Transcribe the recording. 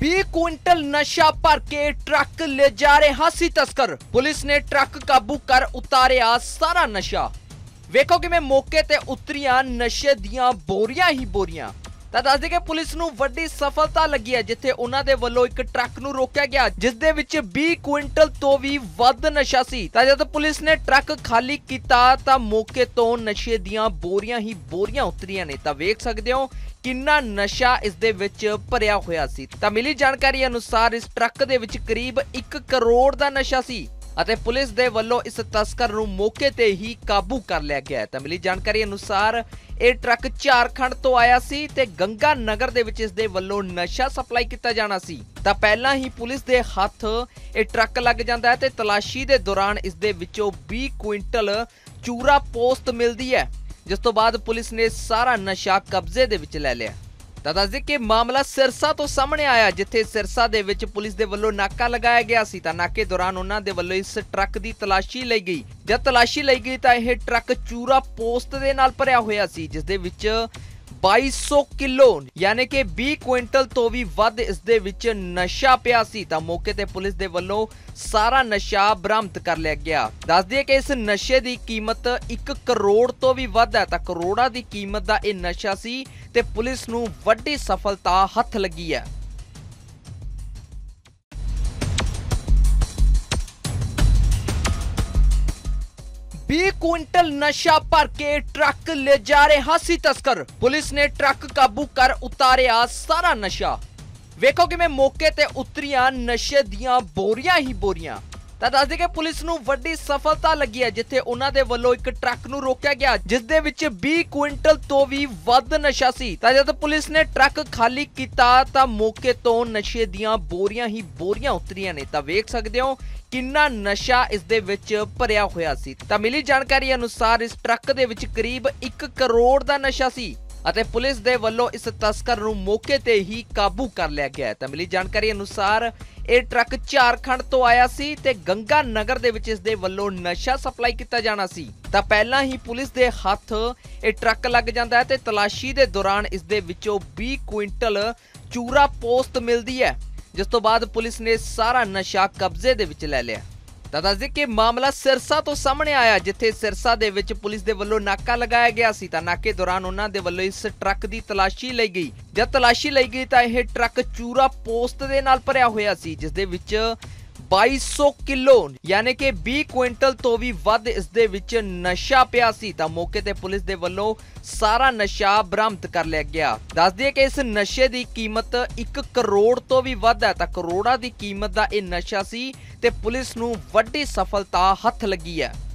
20 quintal नशा भर के ट्रक ले जा रहे हासी तस्कर। पुलिस ने ट्रक काबू कर उतारिया सारा नशा। वेखो कि मौके ते उतरियां नशे दियां बोरियां ही बोरियां। ਤਾਂ ਦੱਸ ਦੇ ਕਿ ਪੁਲਿਸ ਨੂੰ ਵੱਡੀ ਸਫਲਤਾ ਲੱਗੀ ਹੈ ਜਿੱਥੇ ਉਹਨਾਂ ਦੇ ਵੱਲੋਂ ਇੱਕ ਟਰੱਕ ਨੂੰ ਰੋਕਿਆ ਗਿਆ ਜਿਸ ਦੇ ਵਿੱਚ 20 ਕੁਇੰਟਲ ਤੋਂ ਵੀ ਵੱਧ ਨਸ਼ਾ ਸੀ। ਤਾਂ ਜਦ ਪੁਲਿਸ ਨੇ ਟਰੱਕ ਖਾਲੀ ਕੀਤਾ ਤਾਂ ਮੌਕੇ ਤੋਂ ਨਸ਼ੇ ਦੀਆਂ ਬੋਰੀਆਂ ਹੀ ਬੋਰੀਆਂ ਉਤਰੀਆਂ ਨੇ। ਤਾਂ ਵੇਖ ਸਕਦੇ ਹੋ ਕਿੰਨਾ ਨਸ਼ਾ ਇਸ ਦੇ ਵਿੱਚ ਭਰਿਆ ਹੋਇਆ ਸੀ। ਤਾਂ ਮਿਲੀ ਜਾਣਕਾਰੀ ਅਨੁਸਾਰ ਇਸ ਟਰੱਕ ਦੇ ਵਿੱਚ ਕਰੀਬ 1 ਕਰੋੜ ਦਾ ਨਸ਼ਾ ਸੀ ਅਤੇ ਪੁਲਿਸ ਦੇ ਵੱਲੋਂ ਇਸ ਤਸਕਰ ਨੂੰ ਮੌਕੇ ਤੇ ਹੀ ਕਾਬੂ ਕਰ ਲਿਆ ਗਿਆ। ਤਾਂ ਮਿਲੀ ਜਾਣਕਾਰੀ ਅਨੁਸਾਰ ਇਹ ਟਰੱਕ ਝਾਰਖੰਡ ਤੋਂ ਆਇਆ ਸੀ ਤੇ ਗੰਗਾ ਨਗਰ ਦੇ ਵਿੱਚ ਇਸ ਦੇ ਵੱਲੋਂ ਨਸ਼ਾ ਸਪਲਾਈ ਕੀਤਾ ਜਾਣਾ ਸੀ। ਤਾਂ ਪਹਿਲਾਂ ਹੀ ਪੁਲਿਸ ਦੇ ਹੱਥ ਇਹ ਟਰੱਕ ਲੱਗ ਜਾਂਦਾ ਹੈ ਤੇ ਤਲਾਸ਼ੀ ਦੇ ਦੌਰਾਨ ਇਸ ਦੇ ਵਿੱਚੋਂ 20 ਕੁਇੰਟਲ ਚੂਰਾ ਪੋਸਤ ਮਿਲਦੀ ਹੈ ਜਿਸ ਤੋਂ ਬਾਅਦ ਪੁਲਿਸ ਨੇ ਸਾਰਾ ਨਸ਼ਾ ਕਬਜ਼ੇ ਦੇ ਵਿੱਚ ਲੈ ਲਿਆ। ਤਾਂ ਦੱਸ ਦੇ ਕਿ ਮਾਮਲਾ ਸਿਰਸਾ ਤੋਂ ਸਾਹਮਣੇ ਆਇਆ ਜਿੱਥੇ ਸਿਰਸਾ ਦੇ ਵਿੱਚ ਪੁਲਿਸ ਦੇ ਵੱਲੋਂ ਨਾਕਾ ਲਗਾਇਆ ਗਿਆ ਸੀ। ਤਾਂ ਨਾਕੇ ਦੌਰਾਨ ਉਹਨਾਂ ਦੇ ਵੱਲੋਂ ਇਸ ਟਰੱਕ ਦੀ ਤਲਾਸ਼ੀ ਲਈ ਗਈ। ਜਦ ਤਲਾਸ਼ੀ ਲਈ ਗਈ ਤਾਂ ਇਹ ਟਰੱਕ ਚੂਰਾ ਪੋਸਤ ਦੇ ਨਾਲ ਭਰਿਆ ਹੋਇਆ ਸੀ ਜਿਸ ਦੇ ਵਿੱਚ 2200 ਕਿਲੋ ਯਾਨੀ ਕਿ 20 ਕੁਇੰਟਲ ਤੋਂ ਵੀ ਵੱਧ ਇਸ ਦੇ ਵਿੱਚ ਨਸ਼ਾ ਪਿਆ ਸੀ। ਤਾਂ ਮੌਕੇ ਤੇ ਪੁਲਿਸ ਦੇ ਵੱਲੋਂ ਸਾਰਾ ਨਸ਼ਾ ਬਰਾਮਦ ਕਰ ਲਿਆ ਗਿਆ। ਦੱਸ ਦਈਏ ਕਿ ਇਸ ਨਸ਼ੇ ਦੀ ਕੀਮਤ 1 ਕਰੋੜ ਤੋਂ ਵੀ ਵੱਧ ਹੈ। ਤਾਂ ਕਰੋੜਾਂ ਦੀ ਕੀਮਤ ਦਾ ਇਹ ਨਸ਼ਾ ਸੀ ਤੇ ਪੁਲਿਸ ਨੂੰ ਵੱਡੀ ਸਫਲਤਾ ਹੱਥ ਲੱਗੀ ਹੈ। क्विंटल नशा भर के ट्रक ले जा रहे हासी तस्कर। पुलिस ने ट्रक काबू कर उतारिया सारा नशा। वेखो कि मौके ते उतरियां नशे दियां बोरियां ही बोरियां। ਤਾਂ ਦੱਸ ਦੇ ਕਿ ਪੁਲਿਸ ਨੂੰ ਵੱਡੀ ਸਫਲਤਾ ਲੱਗੀ ਹੈ ਜਿੱਥੇ ਉਹਨਾਂ ਦੇ ਵੱਲੋਂ ਇੱਕ ਟਰੱਕ ਨੂੰ ਰੋਕਿਆ ਗਿਆ ਜਿਸ ਦੇ ਵਿੱਚ 20 ਕੁਇੰਟਲ ਤੋਂ ਵੀ ਵੱਧ ਨਸ਼ਾ ਸੀ। ਤਾਂ ਜਦ ਪੁਲਿਸ ਨੇ ਟਰੱਕ ਖਾਲੀ ਕੀਤਾ ਤਾਂ ਮੌਕੇ ਤੋਂ ਨਸ਼ੇ ਦੀਆਂ ਬੋਰੀਆਂ ਹੀ ਬੋਰੀਆਂ ਉਤਰੀਆਂ ਨੇ। ਤਾਂ ਵੇਖ ਸਕਦੇ ਹੋ ਕਿੰਨਾ ਨਸ਼ਾ ਇਸ ਦੇ ਵਿੱਚ ਭਰਿਆ ਹੋਇਆ ਸੀ। ਤਾਂ ਮਿਲੀ ਜਾਣਕਾਰੀ ਅਨੁਸਾਰ ਇਸ ਟਰੱਕ ਦੇ ਵਿੱਚ ਕਰੀਬ 1 ਕਰੋੜ ਦਾ ਨਸ਼ਾ ਸੀ ਅਤੇ ਪੁਲਿਸ ਦੇ ਵੱਲੋਂ ਇਸ ਤਸਕਰ ਨੂੰ ਮੌਕੇ ਤੇ ਹੀ ਕਾਬੂ ਕਰ ਲਿਆ ਗਿਆ। ਤਾਂ ਮਿਲੀ ਜਾਣਕਾਰੀ ਅਨੁਸਾਰ ਇਹ ਟਰੱਕ ਝਾਰਖੰਡ ਤੋਂ ਆਇਆ ਸੀ ਤੇ ਗੰਗਾ ਨਗਰ ਦੇ ਵਿੱਚ ਇਸ ਦੇ ਵੱਲੋਂ ਨਸ਼ਾ ਸਪਲਾਈ ਕੀਤਾ ਜਾਣਾ ਸੀ। ਤਾਂ ਪਹਿਲਾਂ ਹੀ ਪੁਲਿਸ ਦੇ ਹੱਥ ਇਹ ਟਰੱਕ ਲੱਗ ਜਾਂਦਾ ਹੈ ਤੇ ਤਲਾਸ਼ੀ ਦੇ ਦੌਰਾਨ ਇਸ ਦੇ ਵਿੱਚੋਂ 20 ਕੁਇੰਟਲ ਚੂਰਾ ਪੋਸਤ ਮਿਲਦੀ ਹੈ ਜਿਸ ਤੋਂ ਬਾਅਦ ਪੁਲਿਸ ਨੇ ਸਾਰਾ ਨਸ਼ਾ ਕਬਜ਼ੇ ਦੇ ਵਿੱਚ ਲੈ ਲਿਆ। ਤਾਂ ਦੱਸ ਦੇ ਕਿ ਮਾਮਲਾ ਸਿਰਸਾ ਤੋਂ ਸਾਹਮਣੇ ਆਇਆ ਜਿੱਥੇ ਸਿਰਸਾ ਦੇ ਵਿੱਚ ਪੁਲਿਸ ਦੇ ਵੱਲੋਂ ਨਾਕਾ ਲਗਾਇਆ ਗਿਆ ਸੀ। ਤਾਂ ਨਾਕੇ ਦੌਰਾਨ ਉਹਨਾਂ ਦੇ ਵੱਲੋਂ ਇਸ ਟਰੱਕ ਦੀ ਤਲਾਸ਼ੀ ਲਈ ਗਈ। ਜਦ ਤਲਾਸ਼ੀ ਲਈ ਗਈ ਤਾਂ ਇਹ ਟਰੱਕ ਚੂਰਾ ਪੋਸਤ ਦੇ ਨਾਲ ਭਰਿਆ ਹੋਇਆ ਸੀ ਜਿਸ ਦੇ ਵਿੱਚ 2200 ਕਿਲੋ ਯਾਨੀ ਕਿ 20 ਕੁਇੰਟਲ ਤੋਂ ਵੀ ਵੱਧ ਇਸ ਦੇ ਵਿੱਚ ਨਸ਼ਾ ਪਿਆ ਸੀ। ਤਾਂ ਮੌਕੇ ਤੇ ਪੁਲਿਸ ਦੇ ਵੱਲੋਂ ਸਾਰਾ ਨਸ਼ਾ ਬਰਾਮਦ ਕਰ ਲਿਆ ਗਿਆ। ਦੱਸ ਦਈਏ ਕਿ ਇਸ ਨਸ਼ੇ ਦੀ ਕੀਮਤ 1 ਕਰੋੜ ਤੋਂ ਵੀ ਵੱਧ ਹੈ। ਤਾਂ ਕਰੋੜਾਂ ਦੀ ਕੀਮਤ ਦਾ ਇਹ ਨਸ਼ਾ ਸੀ ਤੇ ਪੁਲਿਸ ਨੂੰ ਵੱਡੀ ਸਫਲਤਾ ਹੱਥ ਲੱਗੀ ਹੈ।